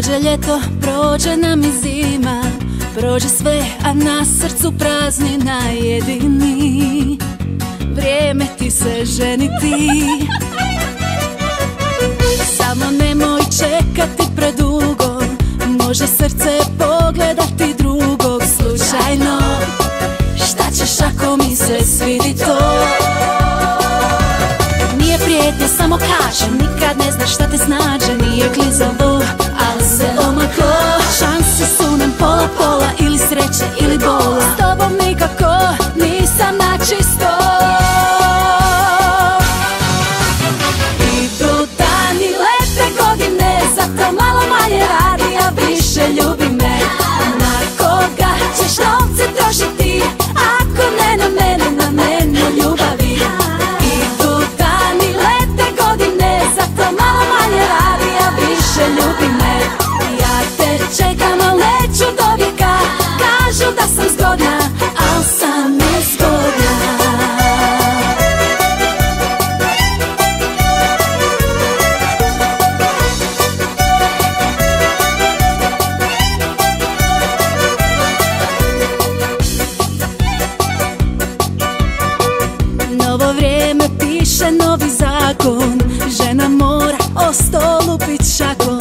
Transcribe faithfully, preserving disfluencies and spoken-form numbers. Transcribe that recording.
Prođe ljeto, prođe nam i zima, prođe sve, a na srcu praznina jedini. Vrijeme ti se ženiti, samo nemoj čekati predugo, može srce pogledati drugog slučajno. Šta ćeš ako mi se svidi to? Nije prijetnje, samo kažem, nikad ne znaš šta te snađe. Nije klizavo, ali se omaklo. Šanse su nam pola pola, ili sreće ili bola. S tobom nikako nisam načisto. Idu dani, lete godine, zato malo manje radi, a više ljubi me. Na koga ćeš novce trošiti, ako ne na mene, na mene ljubavi. Idu dani, lete godine, zato malo manje radi, a više ljubi me. Ja te čekam, al neću do vijeka, kažu da sam zgodna, al sam nezgodna. Novo vrijeme piše novi zakon, žena mora o stolu pit šakom.